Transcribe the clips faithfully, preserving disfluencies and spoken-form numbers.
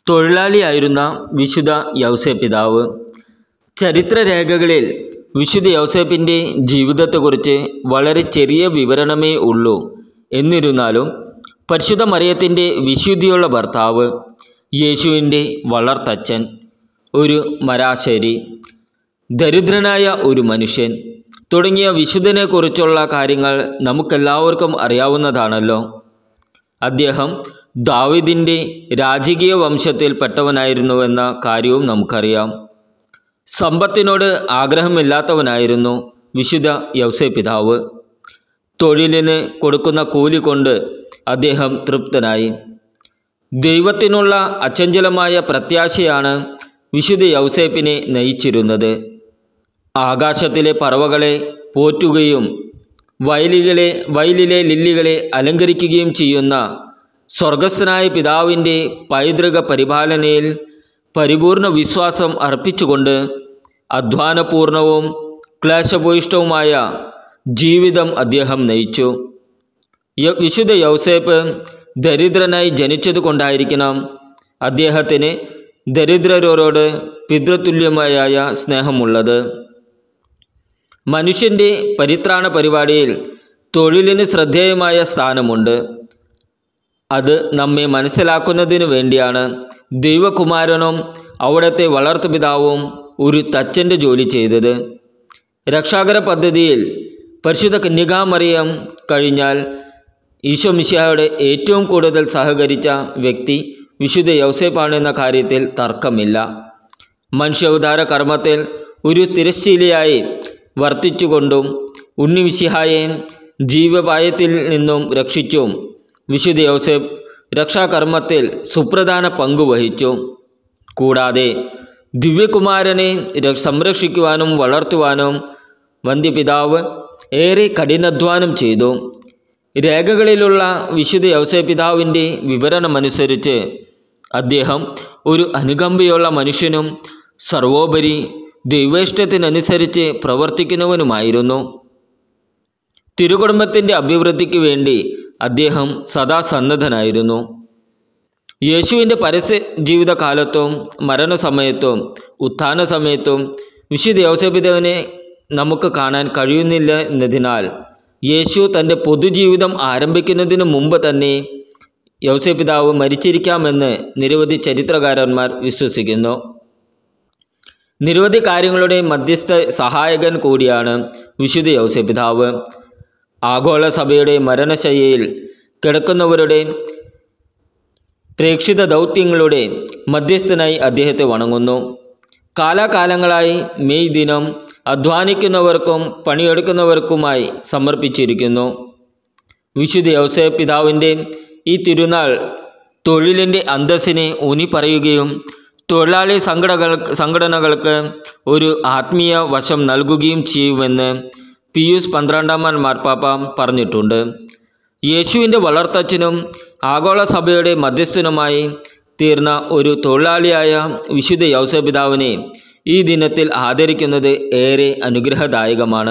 തൊഴിലാളിയായിരുന്ന വിശുദ്ധ യൗസേപ്പിതാവ്. ചരിത്രരേഖകളിൽ വിശുദ്ധ യൗസേപ്പിൻ്റെ ജീവിതത്തെക്കുറിച്ച് വളരെ ചെറിയ വിവരണമേ ഉള്ളൂ. എന്നിരുന്നാലും പരിശുദ്ധ മറിയത്തിൻ്റെ വിശുദ്ധിയുള്ള ഭർത്താവ്, യേശുവിൻ്റെ വളർത്തച്ഛൻ, ഒരു മരാശരി, ദരിദ്രനായ ഒരു മനുഷ്യൻ തുടങ്ങിയ വിശുദ്ധനെക്കുറിച്ചുള്ള കാര്യങ്ങൾ നമുക്കെല്ലാവർക്കും അറിയാവുന്നതാണല്ലോ. അദ്ദേഹം ദാവീദിൻ്റെ രാജകീയ വംശത്തിൽപ്പെട്ടവനായിരുന്നുവെന്ന കാര്യവും നമുക്കറിയാം. സമ്പത്തിനോട് ആഗ്രഹമില്ലാത്തവനായിരുന്നു വിശുദ്ധ യൗസേപ്പിതാവ്. തൊഴിലിന് കൊടുക്കുന്ന കൂലി കൊണ്ട് അദ്ദേഹം തൃപ്തനായി. ദൈവത്തിനുള്ള അചഞ്ചലമായ പ്രത്യാശയാണ് വിശുദ്ധ യൗസേപ്പിനെ നയിച്ചിരുന്നത്. ആകാശത്തിലെ പറവകളെ പോറ്റുകയും വയലികളെ വയലിലെ ലില്ലികളെ അലങ്കരിക്കുകയും ചെയ്യുന്ന സ്വർഗസ്ഥനായ പിതാവിൻ്റെ പൈതൃക പരിപാലനയിൽ പരിപൂർണ വിശ്വാസം അർപ്പിച്ചുകൊണ്ട് അധ്വാനപൂർണവും ക്ലേശഭൂയിഷ്ഠവുമായ ജീവിതം അദ്ദേഹം നയിച്ചു. വിശുദ്ധ യൗസേപ്പ് ദരിദ്രനായി ജനിച്ചതുകൊണ്ടായിരിക്കണം അദ്ദേഹത്തിന് ദരിദ്രരോട് പിതൃതുല്യമായ സ്നേഹമുള്ളത്. മനുഷ്യൻ്റെ പരിത്രാണ പരിപാടിയിൽ തൊഴിലിന് ശ്രദ്ധേയമായ സ്ഥാനമുണ്ട്. അത് നമ്മെ മനസ്സിലാക്കുന്നതിനു വേണ്ടിയാണ് ദൈവകുമാരനും അവിടുത്തെ വളർത്തുപിതാവും ഒരു തച്ചൻ്റെ ജോലി ചെയ്തത്. രക്ഷാകര പദ്ധതിയിൽ പരിശുദ്ധ കന്യകാമറിയം കഴിഞ്ഞാൽ ഈശോ മിശിഹായോട് ഏറ്റവും കൂടുതൽ സഹകരിച്ച വ്യക്തി വിശുദ്ധ യൗസേപ്പാണെന്ന കാര്യത്തിൽ തർക്കമില്ല. മനുഷ്യോദ്ധാര കർമ്മത്തിൽ ഒരു തിരശ്ശീലയായി വർത്തിച്ചുകൊണ്ടും ഉണ്ണി മിശിഹായെ ജീവപായത്തിൽ നിന്നും രക്ഷിച്ചും വിശുദ്ധ യൗസേപ്പ് രക്ഷാകർമ്മത്തിൽ സുപ്രധാന പങ്ക് വഹിച്ചു. കൂടാതെ ദിവ്യകുമാരനെ സംരക്ഷിക്കുവാനും വളർത്തുവാനും വന്ധ്യപിതാവ് ഏറെ കഠിനാധ്വാനം ചെയ്തു. രേഖകളിലുള്ള വിശുദ്ധ യൗസേപ്പിതാവിൻ്റെ വിവരണമനുസരിച്ച് അദ്ദേഹം ഒരു അനുകമ്പയുള്ള മനുഷ്യനും സർവോപരി ദൈവേഷ്ടത്തിനനുസരിച്ച് പ്രവർത്തിക്കുന്നവനുമായിരുന്നു. തിരുകുടുംബത്തിൻ്റെ അഭിവൃദ്ധിക്ക് വേണ്ടി അദ്ദേഹം സദാ സന്നദ്ധനായിരുന്നു. യേശുവിൻ്റെ പരസ്യ ജീവിതകാലത്തും മരണസമയത്തും ഉത്ഥാന സമയത്തും വിശുദ്ധ യൗസേപ്പിതാവിനെ നമുക്ക് കാണാൻ കഴിയുന്നില്ല എന്നതിനാൽ യേശു തൻ്റെ പൊതുജീവിതം ആരംഭിക്കുന്നതിന് മുമ്പ് തന്നെ യൗസേപ്പിതാവ് മരിച്ചിരിക്കാമെന്ന് നിരവധി ചരിത്രകാരന്മാർ വിശ്വസിക്കുന്നു. നിരവധി കാര്യങ്ങളുടെ മധ്യസ്ഥ സഹായകൻ കൂടിയാണ് വിശുദ്ധ യൗസേപ്പിതാവ്. ആഗോള സഭയുടെ മരണശയ്യയിൽ കിടക്കുന്നവരുടെ പ്രേക്ഷിത ദൗത്യങ്ങളുടെ മധ്യസ്ഥനായി അദ്ദേഹത്തെ വണങ്ങുന്നു. കാലാകാലങ്ങളായി മെയ് ദിനം അധ്വാനിക്കുന്നവർക്കും പണിയെടുക്കുന്നവർക്കുമായി സമർപ്പിച്ചിരിക്കുന്നു. വിശുദ്ധ യൗസേപ്പ് പിതാവിൻ്റെ ഈ തിരുനാൾ തൊഴിലിൻ്റെ അന്തസ്സിനെ ഊന്നി പറയുകയും തൊഴിലാളി സംഘടകൾ സംഘടനകൾക്ക് ഒരു ആത്മീയ വശം നൽകുകയും ചെയ്യുമെന്ന് പിയൂസ് പന്ത്രണ്ടാമൻ മാർപ്പാപ്പ പറഞ്ഞിട്ടുണ്ട്. യേശുവിൻ്റെ വളർത്തച്ഛനും ആഗോള സഭയുടെ മധ്യസ്ഥനുമായി തീർന്ന ഒരു തൊഴിലാളിയായ വിശുദ്ധ യൗസേപ്പ് പിതാവിനെ ഈ ദിനത്തിൽ ആദരിക്കുന്നത് ഏറെ അനുഗ്രഹദായകമാണ്.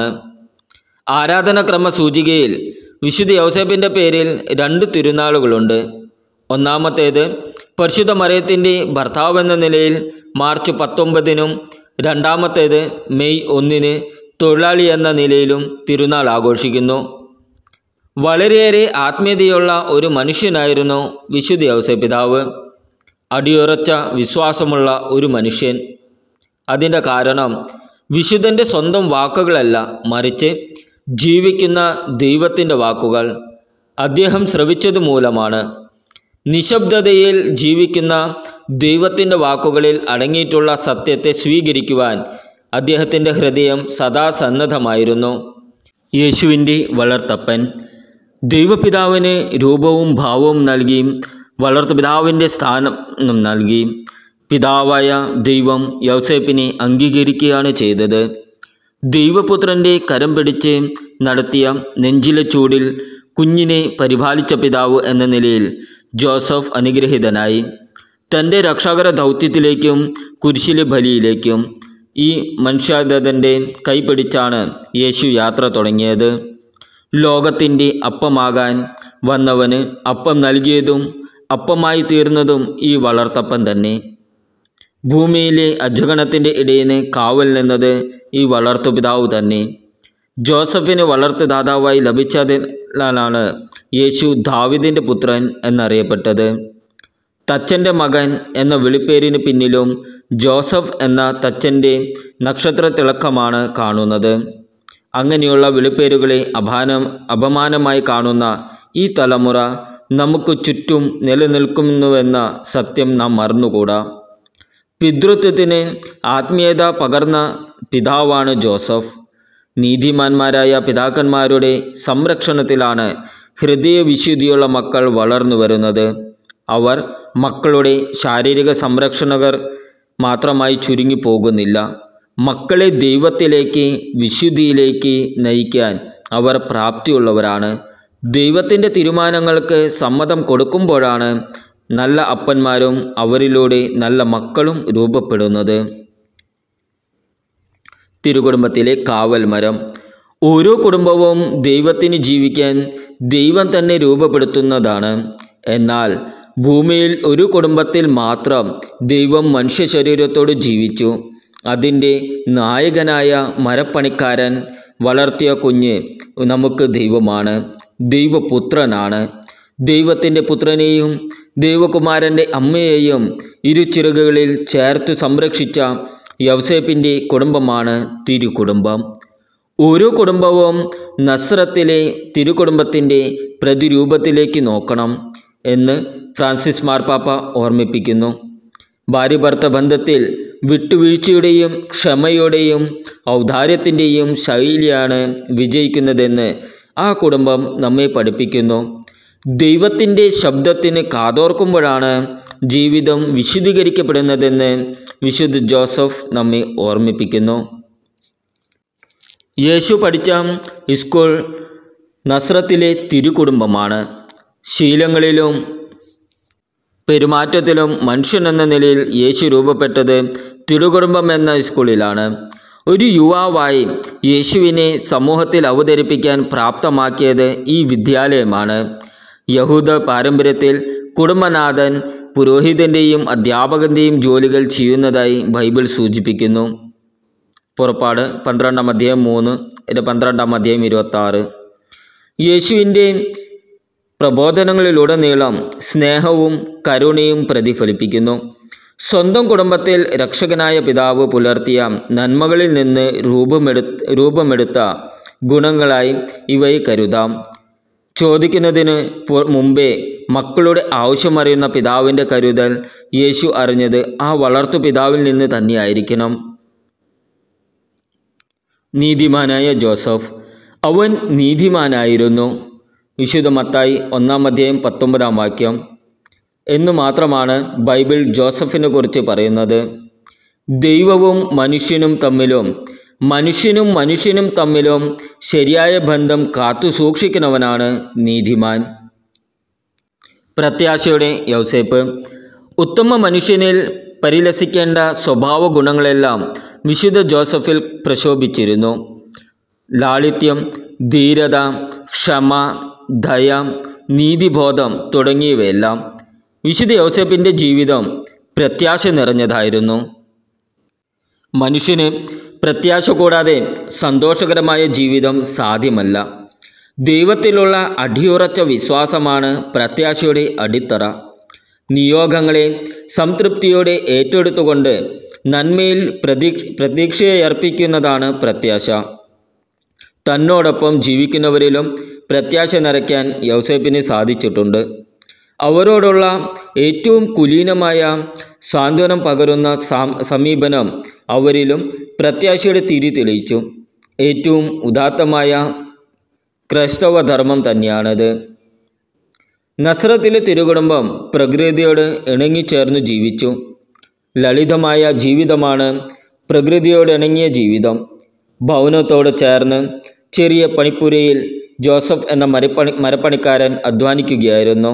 ആരാധനാക്രമ സൂചികയിൽ വിശുദ്ധ യൗസേപ്പിൻ്റെ പേരിൽ രണ്ട് തിരുനാളുകളുണ്ട്. ഒന്നാമത്തേത് പരിശുദ്ധ മറിയത്തിൻ്റെ ഭർത്താവെന്ന നിലയിൽ മാർച്ച് പത്തൊമ്പതിനും രണ്ടാമത്തേത് മെയ് ഒന്നിന് തൊഴിലാളി എന്ന നിലയിലും തിരുനാൾ ആഘോഷിക്കുന്നു. വളരെയേറെ ആത്മീയതയുള്ള ഒരു മനുഷ്യനായിരുന്നു വിശുദ്ധ യൗസേപ്പ് പിതാവ്. അടിയുറച്ച വിശ്വാസമുള്ള ഒരു മനുഷ്യൻ. അതിൻ്റെ കാരണം വിശുദ്ധൻ്റെ സ്വന്തം വാക്കുകളല്ല, മറിച്ച് ജീവിക്കുന്ന ദൈവത്തിൻ്റെ വാക്കുകൾ അദ്ദേഹം ശ്രവിച്ചത് മൂലമാണ്. നിശബ്ദതയിൽ ജീവിക്കുന്ന ദൈവത്തിൻ്റെ വാക്കുകളിൽ അടങ്ങിയിട്ടുള്ള സത്യത്തെ സ്വീകരിക്കുവാൻ അദ്ദേഹത്തിൻ്റെ ഹൃദയം സദാ സന്നദ്ധമായിരുന്നു. യേശുവിൻ്റെ വളർത്തപ്പൻ ദൈവപിതാവിന് രൂപവും ഭാവവും നൽകി വളർത്തുപിതാവിൻ്റെ സ്ഥാനം നൽകി. പിതാവായ ദൈവം യൗസേപ്പിനെ അംഗീകരിക്കുകയാണ് ചെയ്തത്. ദൈവപുത്രൻ്റെ കരം പിടിച്ച് നടത്തിയ നെഞ്ചിലെ ചൂടിൽ കുഞ്ഞിനെ പരിപാലിച്ച പിതാവ് എന്ന നിലയിൽ ജോസഫ് അനുഗ്രഹീതനായി. തൻ്റെ രക്ഷാകര ദൗത്യത്തിലേക്കും കുരിശിലെ ബലിയിലേക്കും ഈ മനുഷ്യാതൻ്റെ കൈപിടിച്ചാണ് യേശു യാത്ര തുടങ്ങിയത്. ലോകത്തിൻ്റെ അപ്പമാകാൻ വന്നവന് അപ്പം നൽകിയതും അപ്പമായി തീർന്നതും ഈ വളർത്തപ്പൻ തന്നെ. ഭൂമിയിലെ അജഗണത്തിൻ്റെ ഇടയിന് കാവൽ നിന്നത് ഈ വളർത്തുപിതാവ് തന്നെ. ജോസഫിന് വളർത്തുദാതാവായി ലഭിച്ചതിനാലാണ് യേശു ദാവീദിൻ്റെ പുത്രൻ എന്നറിയപ്പെട്ടത്. തച്ചൻ്റെ മകൻ എന്ന വിളിപ്പേരിന് പിന്നിലും ജോസഫ് എന്ന തച്ചൻ്റെ നക്ഷത്രത്തിളക്കമാണ് കാണുന്നത്. അങ്ങനെയുള്ള വിളിപ്പേരുകളെ അപാനം അപമാനമായി കാണുന്ന ഈ തലമുറ നമുക്ക് ചുറ്റും നിലനിൽക്കുന്നുവെന്ന സത്യം നാം മറന്നുകൂടാ. പിതൃത്വത്തിന് ആത്മീയത പകർന്ന പിതാവാണ് ജോസഫ്. നീതിമാന്മാരായ പിതാക്കന്മാരുടെ സംരക്ഷണത്തിലാണ് ഹൃദയവിശുദ്ധിയുള്ള മക്കൾ വളർന്നു വരുന്നത്. അവർ മക്കളുടെ ശാരീരിക സംരക്ഷണകർ മാത്രമായി ചുരുങ്ങി പോകുന്നില്ല. മക്കളെ ദൈവത്തിലേക്ക്, വിശുദ്ധിയിലേക്ക് നയിക്കാൻ അവർ പ്രാപ്തിയുള്ളവരാണ്. ദൈവത്തിൻ്റെ തീരുമാനങ്ങൾക്ക് സമ്മതം കൊടുക്കുമ്പോഴാണ് നല്ല അപ്പന്മാരും അവരിലൂടെ നല്ല മക്കളും രൂപപ്പെടുന്നത്. തിരുകുടുംബത്തിലെ കാവൽ മരം. ഓരോ കുടുംബവും ദൈവത്തിന് ജീവിക്കാൻ ദൈവം തന്നെ രൂപപ്പെടുത്തുന്നതാണ്. എന്നാൽ ഭൂമിയിൽ ഒരു കുടുംബത്തിൽ മാത്രം ദൈവം മനുഷ്യ ശരീരത്തോട് ജീവിച്ചു. അതിൻ്റെ നായകനായ മരപ്പണിക്കാരൻ വളർത്തിയ കുഞ്ഞ് നമുക്ക് ദൈവമാണ്, ദൈവപുത്രനാണ്. ദൈവത്തിൻ്റെ പുത്രനെയും ദൈവകുമാരൻ്റെ അമ്മയെയും ഇരുചിറകുകളിൽ ചേർത്ത് സംരക്ഷിച്ച യൗസേപ്പിൻ്റെ കുടുംബമാണ് തിരുകുടുംബം. ഓരോ കുടുംബവും നസ്രത്തിലെ തിരുകുടുംബത്തിൻ്റെ പ്രതിരൂപത്തിലേക്ക് നോക്കണം എന്ന് ഫ്രാൻസിസ് മാർപ്പാപ്പ ഓർമ്മിപ്പിക്കുന്നു. ഭാര്യ ഭർത്ത ബന്ധത്തിൽ വിട്ടുവീഴ്ചയുടെയും ക്ഷമയുടെയും ഔദാര്യത്തിൻ്റെയും ശൈലിയാണ് വിജയിക്കുന്നതെന്ന് ആ കുടുംബം നമ്മെ പഠിപ്പിക്കുന്നു. ദൈവത്തിൻ്റെ ശബ്ദത്തിന് കാതോർക്കുമ്പോഴാണ് ജീവിതം വിശുദ്ധീകരിക്കപ്പെടുന്നതെന്ന് വിശുദ്ധ ജോസഫ് നമ്മെ ഓർമ്മിപ്പിക്കുന്നു. യേശു പഠിച്ച സ്കൂൾ നസ്രത്തിലെ തിരുകുടുംബമാണ്. ശീലങ്ങളിലും പെരുമാറ്റത്തിലും മനുഷ്യനെന്ന നിലയിൽ യേശു രൂപപ്പെട്ടത് തിരുകുടുംബം എന്ന സ്കൂളിലാണ്. ഒരു യുവാവായി യേശുവിനെ സമൂഹത്തിൽ അവതരിപ്പിക്കാൻ പ്രാപ്തമാക്കിയത് ഈ വിദ്യാലയമാണ്. യഹൂദ പാരമ്പര്യത്തിൽ കുടുംബനാഥൻ പുരോഹിതൻ്റെയും അധ്യാപകൻ്റെയും ജോലികൾ ചെയ്യുന്നതായി ബൈബിൾ സൂചിപ്പിക്കുന്നു. പുറപ്പാട് പന്ത്രണ്ടാം അധ്യായം മൂന്ന് പന്ത്രണ്ടാം അധ്യായം ഇരുപത്തി ആറ്. യേശുവിൻ്റെ പ്രബോധനങ്ങളിലുടനീളം സ്നേഹവും കരുണയും പ്രതിഫലിപ്പിക്കുന്നു. സ്വന്തം കുടുംബത്തിൽ രക്ഷകനായ പിതാവ് പുലർത്തിയ നന്മകളിൽ നിന്ന് രൂപമെടു രൂപമെടുത്ത ഗുണങ്ങളായി ഇവയെ കരുതാം. ചോദിക്കുന്നതിന് മുമ്പേ മക്കളുടെ ആവശ്യമറിയുന്ന പിതാവിൻ്റെ കരുതൽ യേശു അറിഞ്ഞത് ആ വളർത്തു പിതാവിൽ നിന്ന് തന്നെയായിരിക്കണം. നീതിമാനായ ജോസഫ്. അവൻ നീതിമാനായിരുന്നു. വിശുദ്ധ മത്തായി ഒന്നാം അധ്യായം പത്തൊമ്പതാം വാക്യം. എന്നു മാത്രമാണ് ബൈബിൾ ജോസഫിനെ കുറിച്ച് പറയുന്നത്. ദൈവവും മനുഷ്യനും തമ്മിലും മനുഷ്യനും മനുഷ്യനും തമ്മിലും ശരിയായ ബന്ധം കാത്തു സൂക്ഷിക്കുന്നവനാണ് നീതിമാൻ. പ്രത്യാശയുടെ യൗസേപ്പ്. ഉത്തമ മനുഷ്യനിൽ പരിലസിക്കേണ്ട സ്വഭാവ ഗുണങ്ങളെല്ലാം വിശുദ്ധ ജോസഫിൽ പ്രശോഭിച്ചിരുന്നു. ലാളിത്യം, ധീരത, ക്ഷമ, ദയ, നീതിബോധം തുടങ്ങിയവയെല്ലാം. വിശുദ്ധ യൗസേപ്പിൻ്റെ ജീവിതം പ്രത്യാശ നിറഞ്ഞതായിരുന്നു. മനുഷ്യന് പ്രത്യാശ കൂടാതെ സന്തോഷകരമായ ജീവിതം സാധ്യമല്ല. ദൈവത്തിലുള്ള അടിയുറച്ച വിശ്വാസമാണ് പ്രത്യാശയുടെ അടിത്തറ. നിയോഗങ്ങളെ സംതൃപ്തിയോടെ ഏറ്റെടുത്തുകൊണ്ട് നന്മയിൽ പ്രതീക്ഷ പ്രതീക്ഷയർപ്പിക്കുന്നതാണ് പ്രത്യാശ. തന്നോടൊപ്പം ജീവിക്കുന്നവരിലും പ്രത്യാശ നിറയ്ക്കാൻ യൗസേപ്പിന് സാധിച്ചിട്ടുണ്ട്. അവരോടുള്ള ഏറ്റവും കുലീനമായ സാന്ത്വനം പകരുന്ന സമീപനം അവരിലും പ്രത്യാശയുടെ തിരി തെളിയിച്ചു. ഏറ്റവും ഉദാത്തമായ ക്രൈസ്തവ ധർമ്മം തന്നെയാണത്. നസ്രത്തിലെ തിരുകുടുംബം പ്രകൃതിയോട് ഇണങ്ങിച്ചേർന്നു ജീവിച്ചു. ലളിതമായ ജീവിതമാണ് പ്രകൃതിയോട് ഇണങ്ങിയ ജീവിതം. ഭവനത്തോട് ചേർന്ന് ചെറിയ പണിപ്പുരയിൽ ജോസഫ് എന്ന മരപ്പണി മരപ്പണിക്കാരൻ അധ്വാനിക്കുകയായിരുന്നു.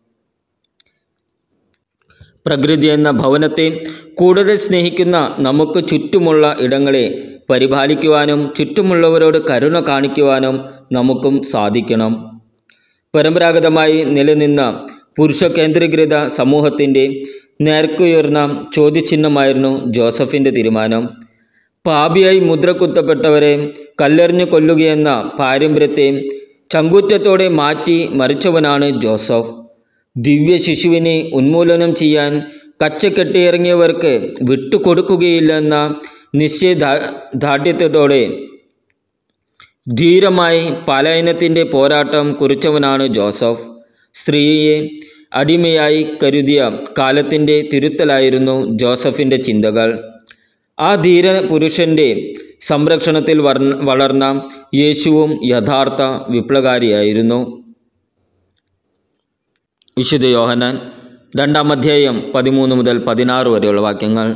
പ്രകൃതി എന്ന ഭവനത്തെ കൂടുതൽ സ്നേഹിക്കുന്ന നമുക്ക് ചുറ്റുമുള്ള ഇടങ്ങളെ പരിപാലിക്കുവാനും ചുറ്റുമുള്ളവരോട് കരുണ കാണിക്കുവാനും നമുക്കും സാധിക്കണം. പരമ്പരാഗതമായി നിലനിന്ന പുരുഷ കേന്ദ്രീകൃത സമൂഹത്തിൻ്റെ നേർക്കുയർന്ന ചോദ്യചിഹ്നമായിരുന്നു ജോസഫിൻ്റെ തീരുമാനം. പാപിയായി മുദ്ര കുത്തപ്പെട്ടവരെ കല്ലെറിഞ്ഞു കൊല്ലുകയെന്ന പാരമ്പര്യത്തെ ചങ്കൂറ്റത്തോടെ മാറ്റി മറിച്ചവനാണ് ജോസഫ്. ദിവ്യ ശിശുവിനെ ഉന്മൂലനം ചെയ്യാൻ കച്ചകെട്ടിയിറങ്ങിയവർക്ക് വിട്ടുകൊടുക്കുകയില്ലെന്ന നിശ്ചയദാർഢ്യത്തോടെ ധീരമായി പലായനത്തിൻ്റെ പോരാട്ടം കുറിച്ചവനാണ് ജോസഫ്. സ്ത്രീയെ അടിമയായി കരുതിയ കാലത്തിൻ്റെ തിരുത്തലായിരുന്നു ജോസഫിൻ്റെ ചിന്തകൾ. ആ ധീര പുരുഷൻ്റെ സംരക്ഷണത്തിൽ വളർന്ന യേശുവും യഥാർത്ഥ വിപ്ലവകാരിയായിരുന്നു. വിശുദ്ധ യോഹന്നാൻ രണ്ടാം അധ്യായം പതിമൂന്ന് മുതൽ പതിനാറ് വരെയുള്ള വാക്യങ്ങൾ.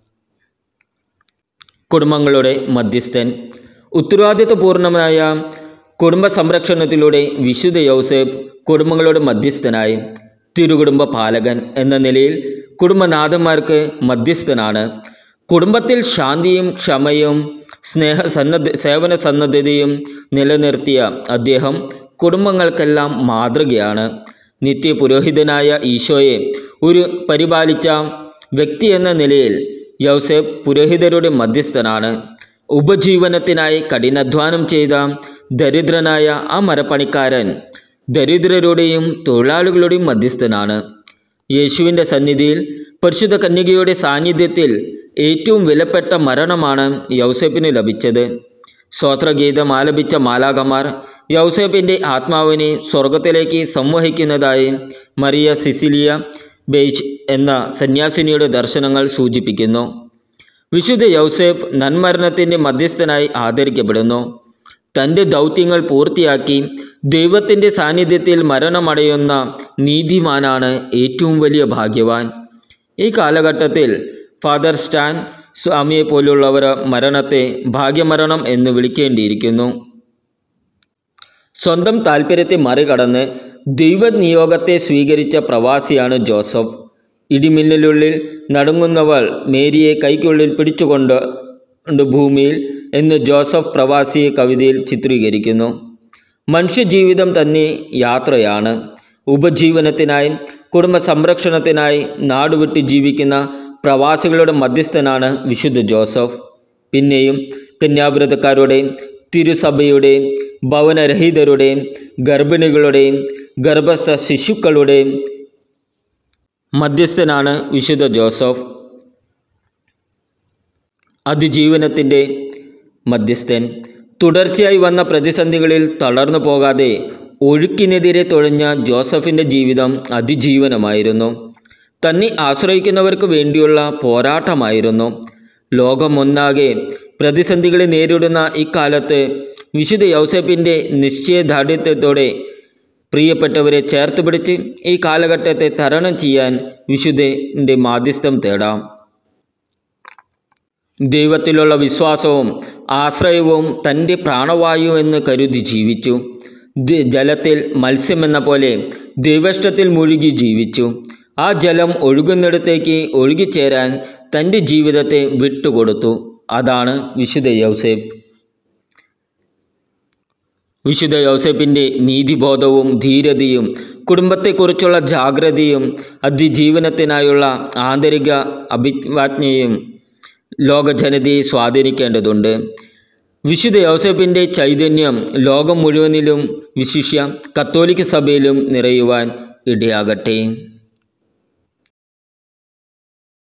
കുടുംബങ്ങളുടെ മധ്യസ്ഥൻ. ഉത്തരവാദിത്വപൂർണമായ കുടുംബ സംരക്ഷണത്തിലൂടെ വിശുദ്ധ യൗസേപ്പ് കുടുംബങ്ങളുടെ മധ്യസ്ഥനായി. തിരുകുടുംബ പാലകൻ എന്ന നിലയിൽ കുടുംബനാഥന്മാർക്ക് മധ്യസ്ഥനാണ്. കുടുംബത്തിൽ ശാന്തിയും ക്ഷമയും സ്നേഹ സന്നദ്ധ സേവന സന്നദ്ധതയും നിലനിർത്തിയ അദ്ദേഹം കുടുംബങ്ങൾക്കെല്ലാം മാതൃകയാണ്. നിത്യപുരോഹിതനായ ഈശോയെ ഒരു പരിപാലിച്ച വ്യക്തി എന്ന നിലയിൽ യൗസേപ്പ് പുരോഹിതരുടെ മധ്യസ്ഥനാണ്. ഉപജീവനത്തിനായി കഠിനാധ്വാനം ചെയ്ത ദരിദ്രനായ ആ മരപ്പണിക്കാരൻ ദരിദ്രരുടെയും തൊഴിലാളികളുടെയും മധ്യസ്ഥനാണ്. യേശുവിൻ്റെ സന്നിധിയിൽ പരിശുദ്ധ കന്യകയുടെ സാന്നിധ്യത്തിൽ ഏറ്റവും വിലപ്പെട്ട മരണമാണ് യൗസേപ്പിന് ലഭിച്ചത്. സ്തോത്രഗീതം ആലപിച്ച മാലാഖമാർ യൗസേപ്പിൻ്റെ ആത്മാവിനെ സ്വർഗത്തിലേക്ക് സംവഹിക്കുന്നതായി മറിയ സിസിലിയ ബെയ്ച്ച് എന്ന സന്യാസിനിയുടെ ദർശനങ്ങൾ സൂചിപ്പിക്കുന്നു. വിശുദ്ധ യൗസേപ്പ് നന്മരണത്തിൻ്റെ മധ്യസ്ഥനായി ആദരിക്കപ്പെടുന്നു. തൻ്റെ ദൗത്യങ്ങൾ പൂർത്തിയാക്കി ദൈവത്തിൻ്റെ സാന്നിധ്യത്തിൽ മരണമടയുന്ന നീതിമാനാണ് ഏറ്റവും വലിയ ഭാഗ്യവാൻ. ഈ കാലഘട്ടത്തിൽ ഫാദർ സ്റ്റാൻ സ്വാമിയെ പോലുള്ളവർ മരണത്തെ ഭാഗ്യമരണം എന്ന് വിളിക്കേണ്ടിയിരിക്കുന്നു. സ്വന്തം താൽപ്പര്യത്തെ മറികടന്ന് ദൈവനിയോഗത്തെ സ്വീകരിച്ച പ്രവാസിയാണ് ജോസഫ്. ഇടിമിന്നലുള്ളിൽ നടുങ്ങുന്നവൾ മേരിയെ കൈക്കുള്ളിൽ പിടിച്ചുകൊണ്ട് ഭൂമിയിൽ എന്ന് ജോസഫ് പ്രവാസിയെ കവിതയിൽ ചിത്രീകരിക്കുന്നു. മനുഷ്യജീവിതം തന്നെ യാത്രയാണ്. ഉപജീവനത്തിനായി കുടുംബ സംരക്ഷണത്തിനായി നാടുവിട്ട് ജീവിക്കുന്ന പ്രവാസികളുടെ മധ്യസ്ഥനാണ് വിശുദ്ധ ജോസഫ്. പിന്നെയും കന്യാവ്രതക്കാരുടെ, തിരുസഭയുടെ, ഭവനരഹിതരുടെ, ഗർഭിണികളുടെ, ഗർഭസ്ഥ ശിശുക്കളുടെ മധ്യസ്ഥനാണ് വിശുദ്ധ ജോസഫ്. അതിജീവനത്തിൻ്റെ മധ്യസ്ഥൻ. തുടർച്ചയായി വന്ന പ്രതിസന്ധികളിൽ തളർന്നു പോകാതെ ഒഴുക്കിനെതിരെ തുഴഞ്ഞ ജോസഫിൻ്റെ ജീവിതം അതിജീവനമായിരുന്നു. തന്നെ ആശ്രയിക്കുന്നവർക്ക് വേണ്ടിയുള്ള പോരാട്ടമായിരുന്നു. ലോകമൊന്നാകെ പ്രതിസന്ധികളെ നേരിടുന്ന ഇക്കാലത്ത് വിശുദ്ധ യൗസേപ്പിൻ്റെ നിശ്ചയദാർഢ്യത്തോടെ പ്രിയപ്പെട്ടവരെ ചേർത്ത് പിടിച്ച് ഈ കാലഘട്ടത്തെ തരണം ചെയ്യാൻ വിശുദ്ധൻ്റെ മാധ്യസ്ഥം തേടാം. ദൈവത്തിലുള്ള വിശ്വാസവും ആശ്രയവും തൻ്റെ പ്രാണവായു എന്ന് കരുതി ജീവിച്ചു. ജലത്തിൽ മത്സ്യമെന്ന പോലെ ദൈവേഷ്ടത്തിൽ മുഴുകി ജീവിച്ചു. ആ ജലം ഒഴുകുന്നിടത്തേക്ക് ഒഴുകിച്ചേരാൻ തൻ്റെ ജീവിതത്തെ വിട്ടുകൊടുത്തു. അതാണ് വിശുദ്ധ യൗസേപ്പ്. വിശുദ്ധ യൗസേപ്പിൻ്റെ നീതിബോധവും ധീരതയും കുടുംബത്തെക്കുറിച്ചുള്ള ജാഗ്രതയും അതിജീവനത്തിനായുള്ള ആന്തരിക അഭിവാജ്ഞയും ലോകജനതയെ സ്വാധീനിക്കേണ്ടതുണ്ട്. വിശുദ്ധ യൗസേപ്പിൻ്റെ ചൈതന്യം ലോകം മുഴുവനിലും വിശിഷ്യ കത്തോലിക്ക സഭയിലും നിറയുവാൻ ഇടയാകട്ടെ.